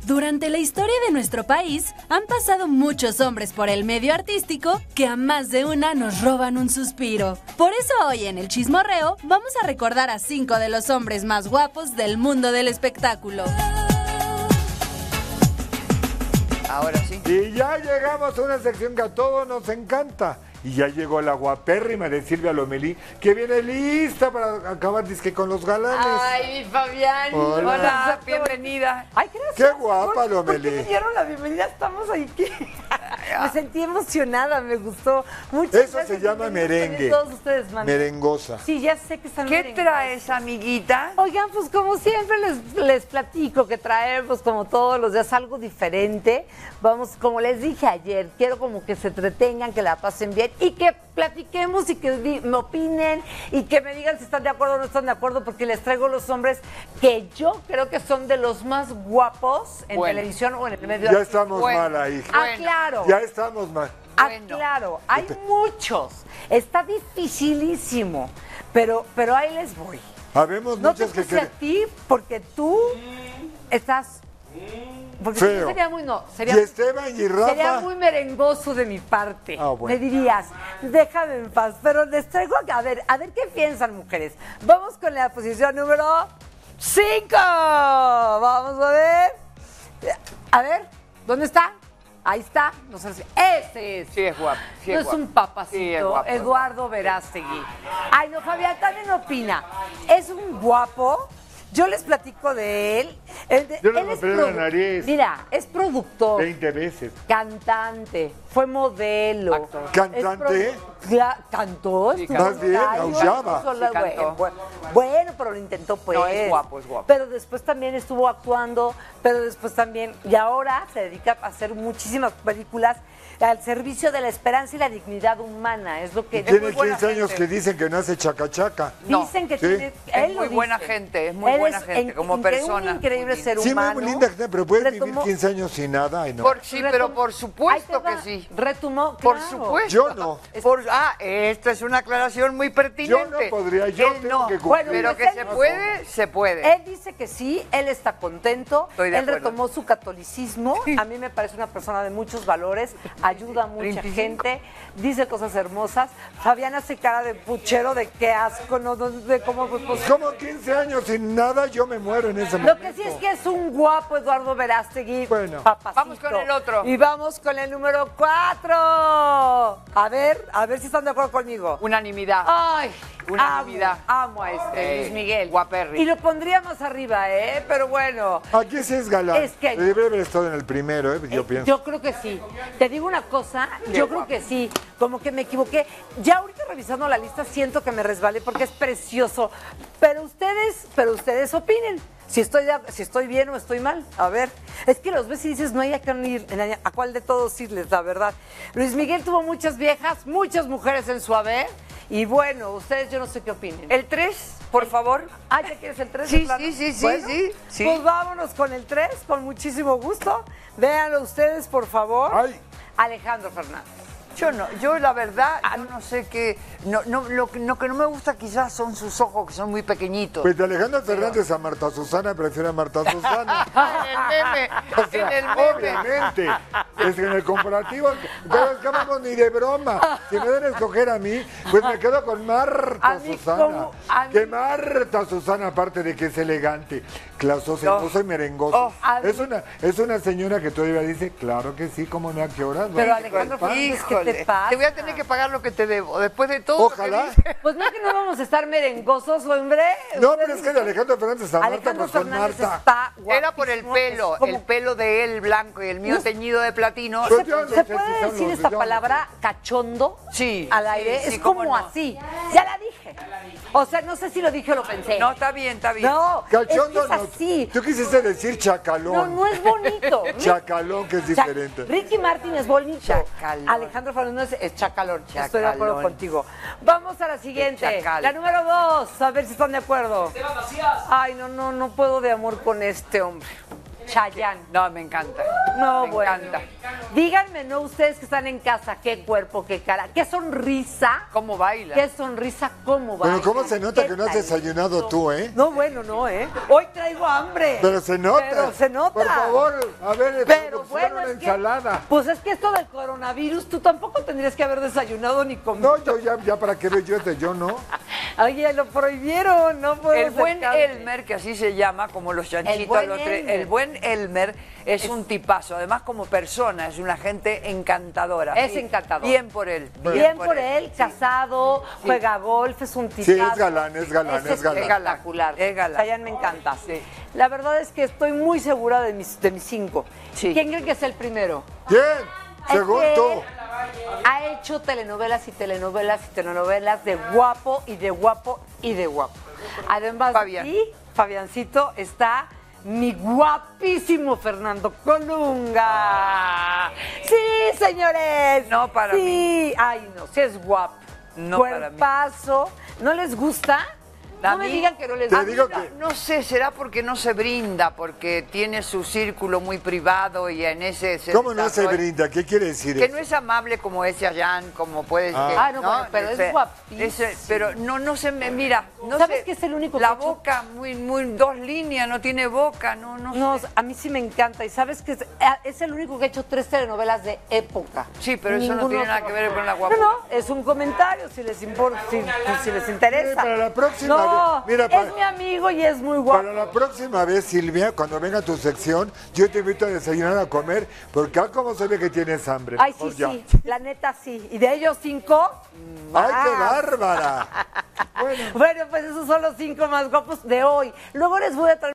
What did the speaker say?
Durante la historia de nuestro país, han pasado muchos hombres por el medio artístico que a más de una nos roban un suspiro. Por eso hoy en el Chismorreo vamos a recordar a 5 de los hombres más guapos del mundo del espectáculo. Ahora sí. Y ya llegamos a una sección que a todos nos encanta. Y ya llegó la guapérrima de Silvia Lomelí, que viene lista para acabar disque con los galanes. Ay, Fabián. Hola, bienvenida. Ay, gracias. Qué guapa, ¿Por qué me Lomelí. dieron la bienvenida? Estamos aquí. Me sentí emocionada, me gustó. Muchas Eso gracias, se llama bienvenidos merengue. Todos ustedes, mami. Merengosa. Sí, ya sé que están ¿Qué merengosos. traes, amiguita? Oigan, pues como siempre les platico que traemos como todos los días algo diferente. Vamos, como les dije ayer, quiero como que se entretengan, que la pasen bien y que platiquemos y que me opinen y que me digan si están de acuerdo o no están de acuerdo, porque les traigo los hombres que yo creo que son de los más guapos en televisión o en el medio Ya artístico. estamos mal ahí. Claro. Ya estamos mal. Claro, hay muchos. Está dificilísimo, pero ahí les voy. Habemos No te muchas que puse a ti porque tú estás... Porque si no feo. sería muy... No, Y Esteban y Rafa. sería muy merengoso de mi parte. Ah, bueno. Me dirías, déjame en paz. Pero les traigo... A ver qué piensan, mujeres. Vamos con la posición número 5. Vamos a ver. A ver, ¿dónde está? Ahí está. No sé si... Ese es. Sí, es guapo. Sí, No es es un guapo. papacito. Sí, es guapo, es Eduardo Verástegui. Ay, no, Fabián también opina. Es un guapo. Yo les platico de él. Yo le Él es operé la nariz. Mira, es productor, 20 veces. cantante, fue modelo. Actor. ¿Cantante? Cantó, Sí, estuvo cantó. Más bien, en radio, aullaba. puso la- Sí, cantó. bueno, pero lo intentó pues. No, es guapo, es guapo. Pero después también estuvo actuando, pero después también, y ahora se dedica a hacer muchísimas películas al servicio de la esperanza y la dignidad humana. Es lo que Tiene muy buena 15 años gente. que dicen que no hace chacachaca. No. dicen que Sí. tiene. Es Él lo muy buena dice. gente, es muy Él buena gente, como persona. Un increíble Muy ser Sí, humano. muy linda, pero puedes vivir Retomó- 15 años sin nada. Ay, no. Sí, pero por supuesto Ahí te que va. sí. Retomó, Por claro. supuesto. Yo no. Esta es una aclaración muy pertinente. Yo no podría, yo Él tengo no. que cumplir. Bueno, Pero pues que él se no. puede, se puede. Él dice que sí, él está contento, Estoy de él acuerdo. retomó su catolicismo, a mí me parece una persona de muchos valores, ayuda a mucha 25. gente, dice cosas hermosas. Fabián hace cara de puchero, de qué asco, no, de cómo pues, Como 15 años sin nada, yo me muero en ese Lo momento. que sí es que es un guapo Eduardo Verástegui, Bueno. papacito. Vamos con el otro. Y vamos con el número 4. A ver si están de acuerdo conmigo. Unanimidad. Ay, Unanimidad. amo a este Luis Miguel. Guapérrimo. Y lo pondría más arriba, pero bueno. Aquí sí es galán. Es que- Debe haber estado en el primero, yo pienso. Yo creo que sí. Te digo una cosa, yo creo que sí. Como que me equivoqué. Ya ahorita revisando la lista siento que me resbalé porque es precioso. Pero ustedes opinen. Si estoy bien o estoy mal. A ver. Es que los ves y dices, no hay a a cuál de todos irles, la verdad. Luis Miguel tuvo muchas viejas, muchas mujeres en su haber. Y bueno, ustedes yo no sé qué opinen. El 3, por favor. Ah, ¿ya quieres el 3? Sí, sí. Pues vámonos con el 3, con muchísimo gusto. Véanlo ustedes, por favor. Ay. Alejandro Fernández. Yo la verdad, yo no sé qué. Lo que no me gusta quizás son sus ojos, que son muy pequeños. Pues de Alejandro Fernández a Marta Susana, prefiero a Marta Susana. En el meme. O sea, En el meme. obviamente. Es que en el comparativo, pero es que vamos ni de broma. Si me dan a escoger a mí, pues me quedo con Marta A mí Susana. como- a mí- Que Marta Susana, aparte de que es elegante, clasosa, hermosa y merengosa. a mí- Es una señora que todavía dice, claro que sí, cómo no, a qué horas. Pero ¿no? Alejandro Fernández, ¿qué Híjole, te pasa? voy a tener que pagar lo que te debo. Después de todo. Ojalá. Lo que dice. Pues no que no vamos a estar merengosos, hombre. No, pero es que de Alejandro Fernández a Marta, Alejandro pues con Fernández Marta. está Era por el guapísimo, pelo, es como- el pelo de él blanco y el mío teñido de platino. Pues yo no ¿Se sé puede si son decir los- esta yo no palabra cachondo? Sí, Al aire. sí, es cómo como no. así. Ya la dije. O sea, no sé si lo dije o lo pensé. No, está bien, está bien. No, Cachondo es que es no. así. Tú quisiste decir chacalón. No, no es bonito. Chacalón, que es diferente. Ricky Martin es bonito. Chacalón. Alejandro Fernández es chacalón. Estoy de Chacalón. acuerdo contigo. Vamos a la siguiente. Chacal. La número 2. A ver si están de acuerdo. Ay, no puedo de amor con este hombre. Chayanne. No, me encanta. No, me bueno. encanta. Díganme, ¿no? Ustedes que están en casa, qué cuerpo, qué cara, qué sonrisa. ¿Cómo baila? Qué sonrisa, cómo baila. Pero ¿cómo se nota qué que no has talento. desayunado tú, eh? No, bueno, no, ¿eh? Hoy traigo hambre. Pero se nota. Pero se nota. Por favor, a ver, Pero pusieron bueno, una es que, ensalada. pues es que esto del coronavirus, tú tampoco tendrías que haber desayunado ni comido. No, yo ya para qué veo yo no. Oye, lo prohibieron, no puedo El buen acercarme. Elmer, que así se llama, como los chanchitos, El buen los tres, Elmer. el buen Elmer es un tipazo. Además, como persona, es una gente encantadora. Es Sí, encantador. Bien por él. Bien por él, Sí. casado, juega golf, es un tipazo. Sí, es galán, es galán, Es es galán. espectacular. Es galán. Chayanne me encanta. Sí. La verdad es que estoy muy segura de mis 5. Sí. ¿Quién cree que es el primero? ¿Quién? Es Según que tú. ha hecho telenovelas y telenovelas y telenovelas de guapo y de guapo y de guapo. Además, Fabián. aquí, Fabiancito, está mi guapísimo Fernando Colunga. Sí, señores. No para sí. mí. Ay, no, sí es guapo. No para mí. Cuerpazo. ¿No les gusta? A No me mí- digan que no les Te gusta. digo No, que- no sé, será porque no se brinda, porque tiene su círculo muy privado y en ese se ¿Cómo no se desarrolla. brinda? ¿Qué quiere decir Que eso? no es amable como es Chayanne, como puede Ah. que, Ah, no, bueno, pero es guapísimo. pero no se me mira, no ¿Sabes sé, qué es el único la que ha hecho? boca muy dos líneas, no tiene boca, no No, sé. a mí sí me encanta. Y sabes que es el único que ha hecho 3 telenovelas de época. Sí, pero eso no Ninguno tiene nada otro. que ver con la No, guapura. no, es un comentario, si les importa, si les interesa. Sí, para la próxima No, vez. Mira, es mi amigo y es muy guapo. Para la próxima vez, Silvia, cuando venga tu sección, yo te invito a desayunar, a comer, porque como se ve que tienes hambre. Ay, Mejor sí, ya. sí, la neta sí. Y de ellos 5... ¡Ay, qué más. bárbara! Bueno, pues esos son los 5 más guapos de hoy. Luego les voy a traer